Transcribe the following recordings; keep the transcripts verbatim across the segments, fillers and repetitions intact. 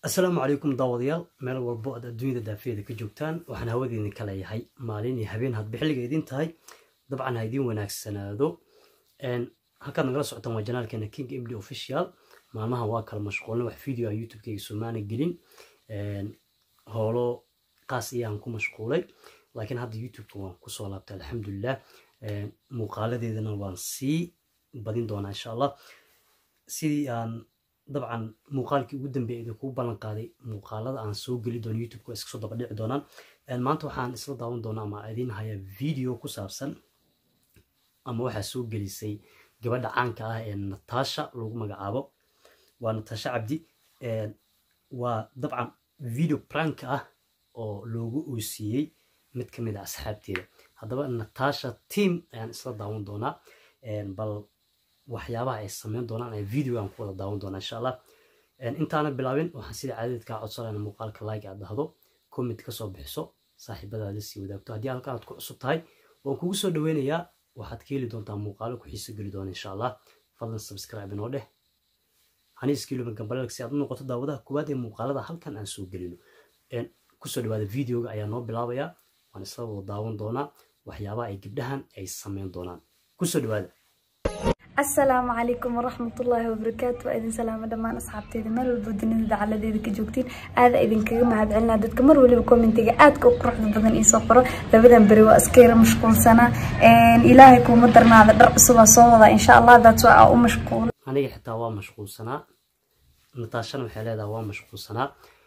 السلام عليكم داوديال meel walbo aad adduunyada daafeeda ka joogtaan waxaan hawadeedin kala yahay maalin iyo habeen had bixiliga idin tahay dabcan ha idin wanaagsanaado een halka nagala socotaan waa janaalkeena King M D official maalmaha waa kala mashquulna wax video ah YouTube-kayga Soomaali gelin een holo qaas iyaan ku mashquulay laakiin hadda YouTube-ka waan ku soo laabtay alxamdulillah een muuqaaladeedana waan si badin doonaa insha Allah sidii aan dabcan muuqaalkii ugu dambeeyay ku balan qaaday muuqaalada aan soo gali doono YouTube-ka iska soo daba dhici doonaan een maanta waxaan isla daawan doonaa ama idin haya video ku saabsan ama waxa soo gelisay gabadha caanka ah ee Natasha lagu magacaabo waa Natasha Cabdi een waa dabcan video prank ah oo loogu oosiyay mid kamid ah asxaabteeda hadaba Natasha team ayaan isla daawan doonaa een bal waxyaabaha ay sameyn doonaan ay video aan ku wada daawan doonaa insha Allah een intaana bilaabin waxaan sida caadadka codsanayna muuqaalka like aad dhahdo comment ka soo bixiso saaxiibadaada si wadaagto hadii halka aad ku cusub tahay waan kugu soo dhaweynayaa waxaad ka heli doontaa muuqaalo ku xiiso gali doona insha Allah fadlan subscribe inoo dheh hani iskiilo gambalka si aad u noqoto daawadaha kuwaad ee muuqaalada halkan aan soo galino een ku soo dhawaada videoga ayaa noo bilaabaya waan isla wada daawan doonaa waxyaabaha ay gabdhahan ay sameyn doonaan ku soo dhawaada السلام عليكم ورحمة الله وبركاته وإذن سلام دمان أصحابتي مال والبودين إذا على ذي كجوكتين هذا إذن كجمع هذا عنا دت كمر واللي بكومنتي قاعد كوكرح بدن إيصفرة لبدن بريوا أسكير مشكون سنة إن إلهكم مدرنا هذا الرأس وصوضة إن شاء الله ذات سواء أو مشكون أنا حتى هو مشغول سنة نتاشا محل هذا هو مشغول سنة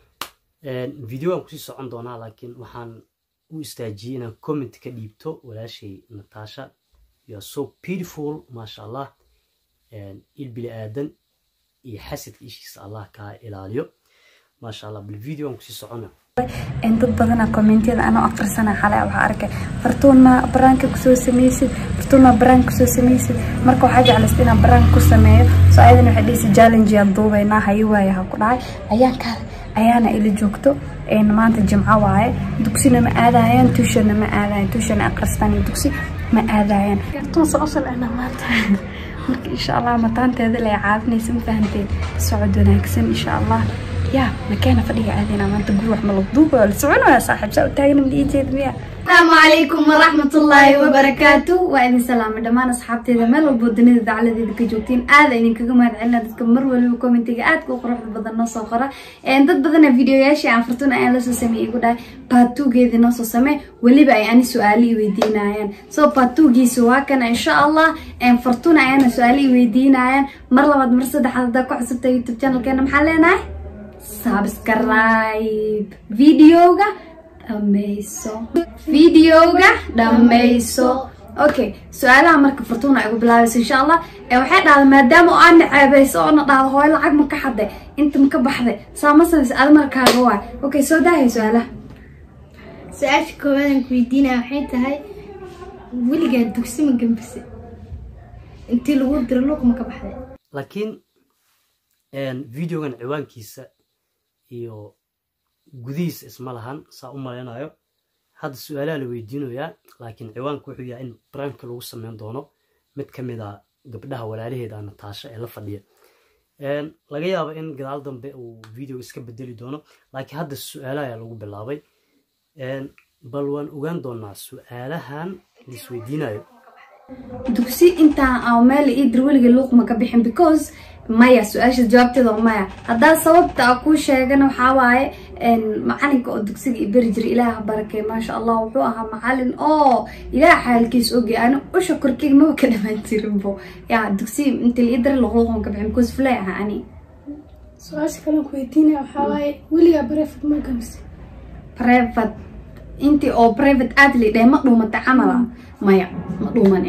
فيديو كويس عندنا لكن وحن ويستاجينا كومنت كديبتو ولا شيء نتاشا you're so beautiful ما شاء الله البني آدم يحسد إيش الله كا إلاليو ما شاء الله بالفيديو مكسي صعنا أنت بدنا كومنتي أنا أقرأ سنة حلقة وحركة فرتونا برانك كسو سميسد فرتونا برانك كسو سميسد مركو حاجة على استنا برانك كسو سميه سعيدنا حديث جالنجي الضوء هنا هيوا يا هكذا أيان كذا أيانا اللي جوكتو إن ما أنت الجمعة واعي دكسينا ما آذاين توشنا ما آذاين توشنا أقرستاني دكسي ما آذاين توصل أصل أنا ما مرك إن شاء الله متان هذا اللي عارفني سم فهمتين سعودنا يكسم إن شاء الله يا مكانه فدي عادينا ما تقول واحد ملضوب ولا سعودنا يا صاحب سو تاجنا من إيجاد بيا السلام عليكم ورحمة الله وبركاته وإذن سلام دمان أصحابتي ذا مال والبودين إذا على ذي كجوتين هذا إنك كمان عنا تكمل ولا كومنتي قاعد كوكروح بدنا نص أخرى إن ضد بدنا فيديو ياشي عن فرتونا أنا لسه سمي يقول باتو جيد نص سمي واللي بقى يعني سؤالي ويدينا يعني سو باتو جي سواكن إن شاء الله إن فرتونا أنا سؤالي ويدينا يعني مرة بعد مرصد حدا داكو حسبت يوتيوب channel كنا محلنا سبسكرايب فيديوغا دميسو فيديوغا دميسو اوكي سؤالها marka Fortuna ay ugu bilaabayso insha Allah ee waxay dhahday maadaama aan ceebayso oo dhahdo hooyo lacag ma ka xaday inta ma ka baxday saamasays aad markaaga waa okay soo daahay su'aalaha su'aasha koowaad ku weydiinaa waxay tahay wiliga dugsi ma gambise intii lagu diro luq ma ka baxday laakiin een videogan ciwaankiisa iyo gudihiisa isma lahan saa u maleynayo hadda su'aalaha la weydiinayaa laakiin ciwaanku wuxuu yahay in prank lagu sameyn doono mid kamid ah gabdhaha walaalaheeda Natasha ee la fadhiya een laga yaabo in gadaal dambe uu video iska bedeli doono laakiin hadda su'aalaha lagu bilaabay een bal waan ogaan doonaa su'aalahan la isweydiinayo dugsi inta aan meel ii dir waliga luuq ma ka bixin because maya su'aasha jawaabteeda maya hadda sababta ku sheegana waxa waaye in macalinka oo dugsiga ibari jiray ilaaha barakay ma sha Allah wuxuu ahaa macalin oo ilaaha xaalkiis ogi aan u shakurkiga ma ka dhamaan jirin bo ya dugsi inta la idar luuq ma ka bixin because fulay ah ani su'aasha kale ku weydiinaa waxa waaye wiliga private ma gambise private inti oo private adli day ma dhumata camala maya ma dhumane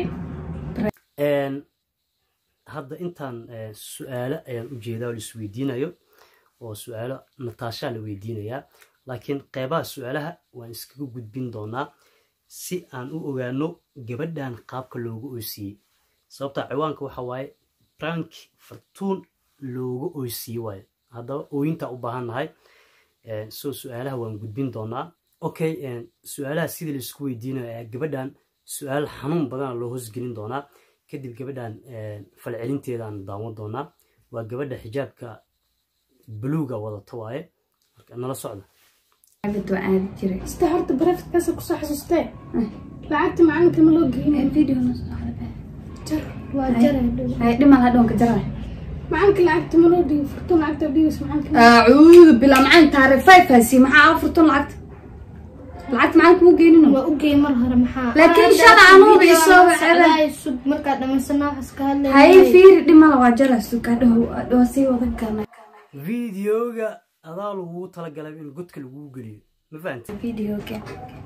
een hadda intaan su'aalo ayaan u jeedaa oo isweydiinayo oo su'aalo Natasha la weydiinaya laakiin qeybaha su'aalaha waan iskaga gudbin doonaa si aan u ogaano gabadhan qaabka loogu oosiyay sababta ciwaanka waxa waaye prank Fortuna loogu oosiyay waaye hadaba ooyinta u baahanahay ee soo su'aalaha waan gudbin doonaa okay een su'aalaha sida la isku weydiinayo gabadhan su'aal xanuun badan loo hoos gelin doonaa kadib gabadhan falcelinteeda aan daawan doonaa waa gabadha xijaabka buluuga wadato waaye marka nala socda عبد وعاد جري استحرت برفت كاسة كسو حسوستي لعبت معاك ما لو جينا الفيديو نص على جر وجر هاي دم على دونك جرى معاك لعبت ما لو دي فرتون لعبت بدي بس معاك اعوذ بالله معاك تعرف فايف هسي ما عرفتون لعبت لعبت معاك مو جينينو وأوكي مرة محا لكن شرع نو بيسوي هذا يسوق مركز لما سنا حس كهلا هاي في دم على وجرى سوق هذا هو سي وذكرنا فيديوغا adaa lagu talagalay in godka lagu geliyo ma fahanti فيديو كان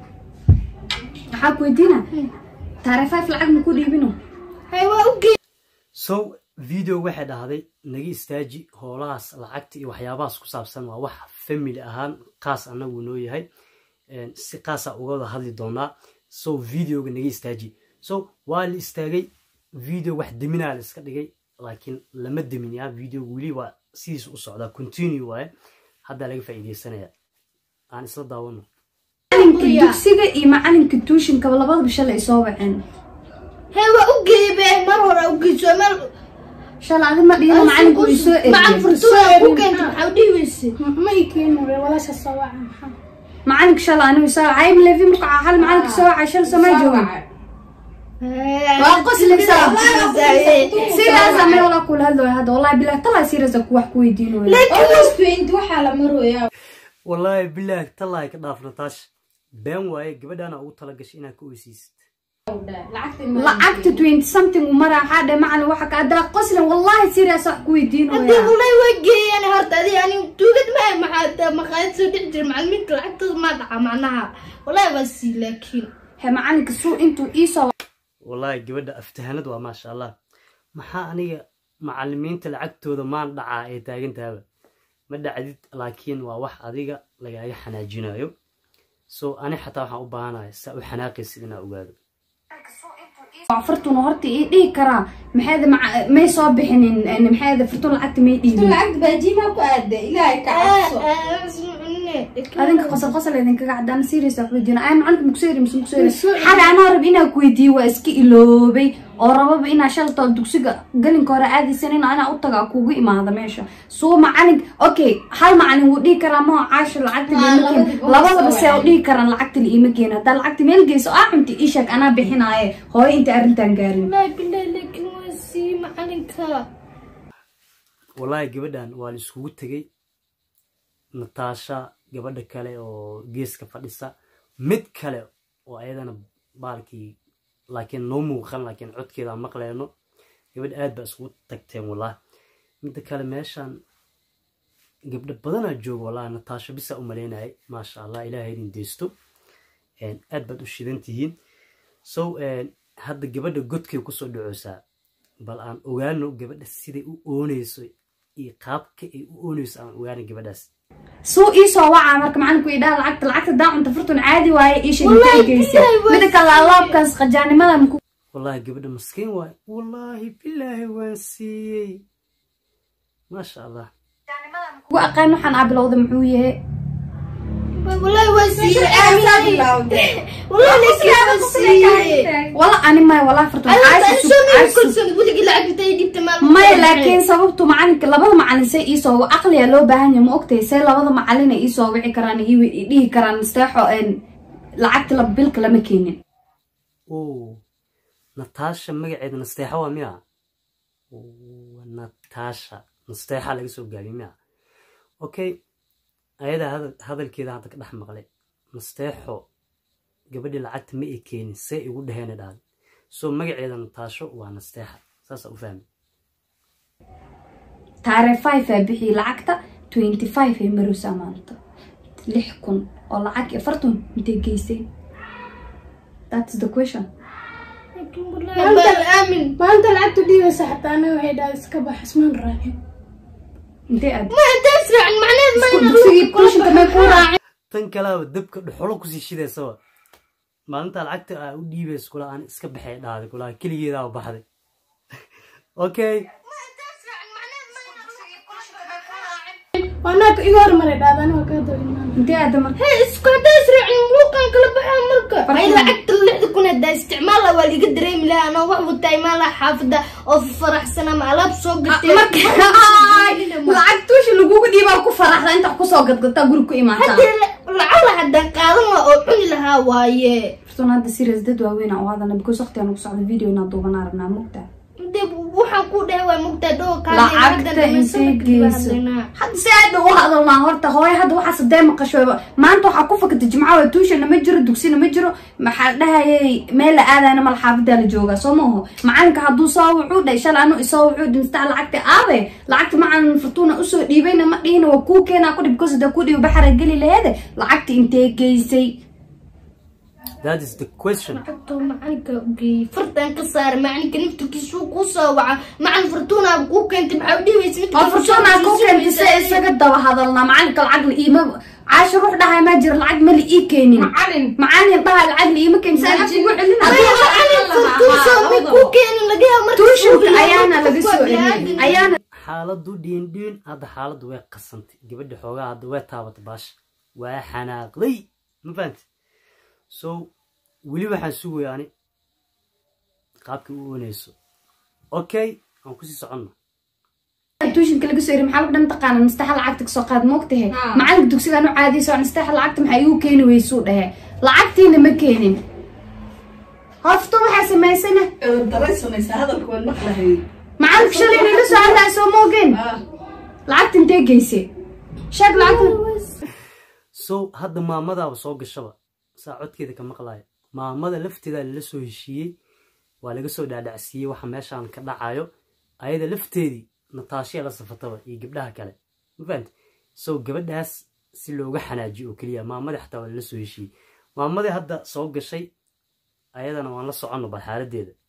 حاب ودينا تعرف فايف لعب نكون يبينو هاي وأوكي so video waxa dhahday naga istaaji hoolaas lacagta iyo waxyaabahaas ku saabsan waa wax family ahaan qaas anagu noo yahay een si qaas ah uga hadli doonaa so videoga naga istaaji so waa la istaagay video wax diminaa la iska dhigay laakiin lama diminaya video wali waa sidiis u socdaa continue waaye hadda laga faa'iideysanaya aan isla daawano macalinka dugsiga iyo macalinka tuushinka labadaba bisha ay soo waceen هاي وأوكي به مرة أوكي سؤال شال عاد ما دينا macalinka way soo eegay مع فرتون أوكي أنت محاولين ويس ما يكينوا ولا شو صواع macalinka shal aan way soo caay leefi marka hal macalinka soo caay shal samay joogan واقص لك ساعة سيرة زمان ولا كل هذا هذا والله بالله طلع سيرة زك واحد كويدين ولا لكن أنت وحالة مرة يا والله بالله طلع كدافنا تاش بين واي قبل ugu talagashay inaad ku weysiisid لعقت twenty something ومرة حدا معنا واحد أدا قصلا والله سيرة صح كويدين أنت والله وجهي يعني هرت هذه يعني توجد ما ما حتى ما خايف تدير مع الميت لعقت ما دعا معناها والله بس لكن هي معانك السوق أنتوا إيسا والله قبل افتهانات وما شاء الله maxaa aniga macallimiinta lacagtooda maan dhacaa ee taagantaaba ma dhacdid laakiin waa wax adiga lagaaga xanaajinayo so ani xataa waxaan u baahanahay saa u xanaaqaysid inaa ogaado فرتون هرتي إيه دي كرا محاذا مع ما يصاب حنين إن محاذا فرتون العقد ما يدي فرتون العقد باجي ما بقعد إلهي كعصو هذيك قصة قصة اللي ذيك قاعد أنا سيريس أخويدينا أنا عندك مكسيري مش مكسيري حاجة أنا ربينا كويدي وأسكي إلوبي أو رباب إنا شلطة دكسيجا قالين كورا عادي سنين أنا أطلع كوجي ما هذا ماشى سو معلق أوكي هل معلق ودي كرا ما عاش العقد اللي يمكن لا والله بس ودي كرا العقد اللي يمكن هذا العقد ملقي سو أنت إيشك أنا بحنا إيه هو أنت أرنتان قارن لا بالله لكن وسي معلق والله قبلان والسكوت تجي نتاشا gabadha kale oo geeska fadhisa mid kale oo ayadana baalkii laakiin noo muuqan laakiin codkeeda maqleeno gabadh aad ba isku tagteen wallahi mid kale meeshan gabdho badan aa joogo wallahi Natasha bisa u maleynay ma sha Allah ilaahay idin deesto een aad baad u shidantihiin so een hadda gabadha godkay ku soo dhacaysaa bal aan ogaano gabadha sidii u oonayso iyo qaabka ay u oonayso aan ogaano gabadhaas سو إيسا وعى مرك معنا كويدا العقد العقد ده أنت فرتون عادي وهاي إيش اللي تيجي بدك الله بكاس خجاني ماذا مكو والله قبل مسكين واي والله بالله وانسي ما شاء الله وأقل نحن عبد الله ضمعويه والله وسي والله لك يا وسي والله أنا ما والله فرتون عايش كل سنة بقول لك العقد تاعي جبت مال ما لكن سببته معنا لبض معنا سي إيسا وأقلي لو بهني مو أكتي سي لبض معنا إيسا وبيع كران هي دي كران استاحوا إن العقد لبلك لما كينين أوه ناتاشا مقعد نستيحة ومياه أوه ناتاشا نستيحة لقى سوق قالي مياه أوكي ayada hada hadalkeeda hadda ka dhax maqlay nasteexo gabadhii lacagta ma ay keenin say igu dhaheena dhaad soo magaceeda Natasha waa nasteexa saas u fahmi taariikh five bixi lacagta twenty five ee maruusa maanta lix kun oo lacag afartan intee geysay that's the question آمن ما أنت لعبت دي بس حتى أنا وحيدا إسكبح اسمان راعي intee aad ما تسرع معناه ما dugsigii kushinka may ku raacin tan kale dabka dhuxulo ku sii shidaysa maalinta lacagta ay u dhiibayso kula aan iska baxay dhaaday kula kaligeeda u baxday okay وانا يغور مرة دادان وكذا انت ادم هي اسكو تسرع ملوقان كلا بحا مركا هاي لعقت اللي كنا دا استعمالها واللي قدريم لا انا وحو تايمالها حافظة او فرح سنة مع لابسو قلت lacagtuush lagugu dhiibaa ku faraxda inta ku soo gadgata guri ku imaata lacala hadda qaadan oo cuni lahaa waaye personada series dad waaweyn oo hadana because waqti aan ku socdo video na duuban arabna mugta dib waxaan ku dhahay waa mugta doo ka lacagta intee geyso hadda si aad u hadalna horta hooyo hadda waxa saddeed maqasho maanta waxa ku fakatay jimcaha tuushana ma jiro dugsina ma jiro maxaa dhahayay meel aadana mal xaafada la jooga Soomaho macalinka haduu soo wuxuu dhahay shal aanu isoo wuxuu dhimsta lacagta aabe lacagta macalin Fortuna u soo dhiibayna ma dhihina waa ku keenaa ku dhib because da ku dhiib baxar gali leeyahay lacagta intee geysay. That is the question. macalinka gey fartan ka saar macalinka naftirkiisu ku soo waca macalin Fortuna ku keentay maxaa dhiibaysa mid Fortuna ku keentay isaga daba hadalna macalinka lacag iima عاش روح ده ما جر العقد ملي إيه كيني معلم معلم ده العقد اللي يمكن سنة تقول علينا معلم فرتوسة مكوكين لقيها مرتوشة أيانا لقيسوا أيانا حالة دو دين دين هذا حالة دو قصنت قبل حوجا هذا وتابت باش وحناقلي ما فهمت so ولي واحد سوى يعني قابك ونيسو أوكي أنا كوسي صعنا توشن كل جسر محل بدنا نتقان نستحل عقدك سقاد موقته معلق دكسي أنا عادي سواء نستحل عقد محيو كين ويسود ده لعقتين مكينين هفتو حاسة ما سنة درسنا هذا الكون نقله هي معلق شل اللي لسه عندها سو موجين لعقت انت جيسي شق لعقت so هذا ما مضى وصوق الشباب ساعد كذا كم قلاية ما مضى لفت ذا اللي سوي شيء ولا جسوا دا دعسية وحماش عن كذا عايو أيضا لفت ذي نطاشي على صفتها يجيب لها كله فهمت سو قبل ناس سلوجة حناجي وكليا ما مضى حتى ولا سوي شيء ما مضى هذا صوق الشيء أيضا أنا والله صعنه بالحالة دي ده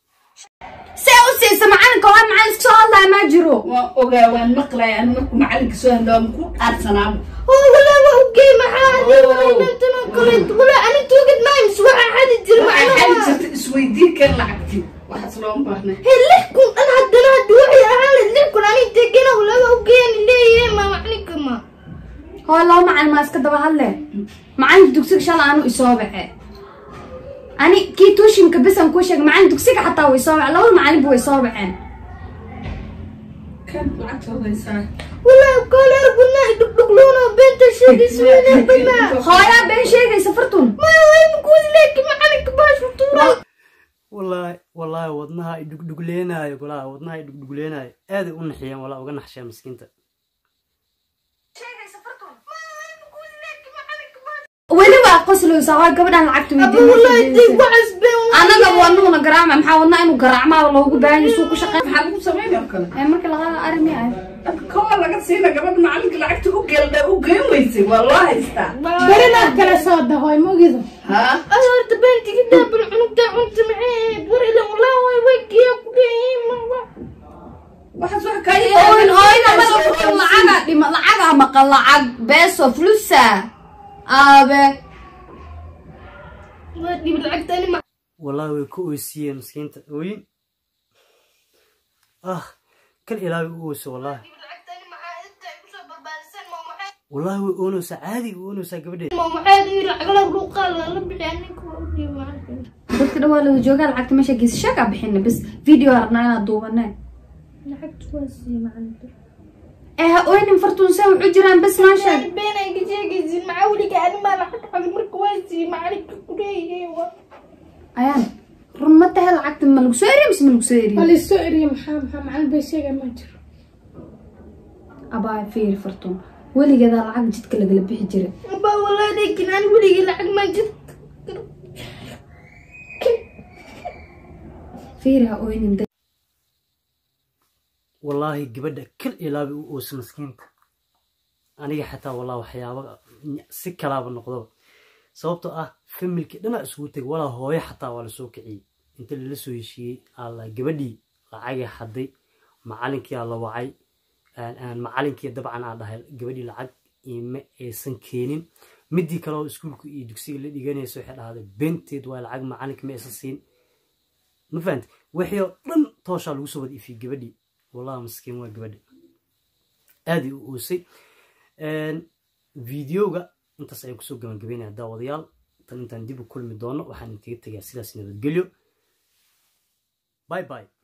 سوسي سمعان كمان معلك شو الله ما جرو وأوجا وان مقلة أنا مك معلك سؤال لو مكون أرسنا هو ولا وأوجي معادي ولا أنتنا كلت ولا أنا توجد ما يمسوا حد يجرب حد سويدي كان لعبتي وحصلهم بهنا هلكم أنا هدنا هدوحي أهل هلكم أنا تجينا ولا وأوجي اللي ما معني كمان هو الله مع الماسك ده بهلا معن دكسك شال عنه إصابة أنا كي توشين كبسم كوشك معن دكسك حتى وإصابة لو معن بو إصابة عن كان لعبت هذا يسار ولا قال ربنا يدخلونا بنت الشيء يسوينا بنا خايا بين شيء سفرتون ما يقول لك معك باش وطورة والله والله وضنها يدق لنا يقول وضنها يدق لنا هذا ونحيا ولا وقنا حشام مسكينته وين بقى قصلوا سواء قبل أن لعبت ويدين والله يديك وعزبين أنا قبل أنه نقرأ محاولنا إنه قرأ ما والله هو بان يسوق شقة حلو سمين يمكن أي مركل هذا أرمي عاد كمان لقيت سينا قبل معلك لعبت وقل ده وقيم ويسي والله يستاهل برنا كلا صاد هاي مو كذا ها أنا تبنتي كده بالعنق ده وأنت معي بري له والله ويوكي يا واحد واحد كاي أوين أوين أما لو لعجة دي ما لعجة ما قال لعج بس فلوسه أبى دي بالعكس تاني ما والله ويكوسيه مسكينته وين آه كل إلهي ويكوس والله بالعكس تاني ما أنت يوسف بالبارسان ما محد والله ويونس عادي ويونس قبل ما محد يلعب الرقال لا بيعنيك ودي ما dadka dhawaa lagu joogaa lacagta meesha gees shaka bixina bas video arnaa inaad duubanay لعبت واسي مع انت eh ooynin fartuun say wuxuu jiraan bas ma sheeg بينا يجي مع ولي قاعد ما لحق حق مرك واسي مع عليك كوري ayaan run ma tahay lacagta ma lagu soo eriyo mise ma lagu soo eriyo اللي سؤري محا محا مع البيشيغا ما جرو abaa fiir fartuun weligeeda lacag jidka lagala bixi jiray ابا والله لكن انا ولي لحق ما جبت fiir ha ooynin والله قبل كل إلهي ويكوس مسكينته أنا حتى والله وحياة سكلا بالنقطة sababtoo ah familki dhana isugu tag wala hooyo xataa wala soo kiciyay inta la soo heshiiyay alla gabadhii lacag xaday macalinkii la wacay aan macalinkii dabcan aan dhahay gabadhii lacag ima aysan keenin midii kale oo iskuulku iyo dugsiga la dhiganayso waxay dhahday benteed waa lacag macalinka ma aysan siin ma fahant wixii dhan toosha lagu soo wada ifii gabadhii wallahi miskiin waa gabadhii aadi u oosay فيديوغا انت سأيو كسو قمان قبيني هدا وضيال تن انتان ديبو كل مدونة وحان انتيجي تجاه سيدا سنة بتقليو باي باي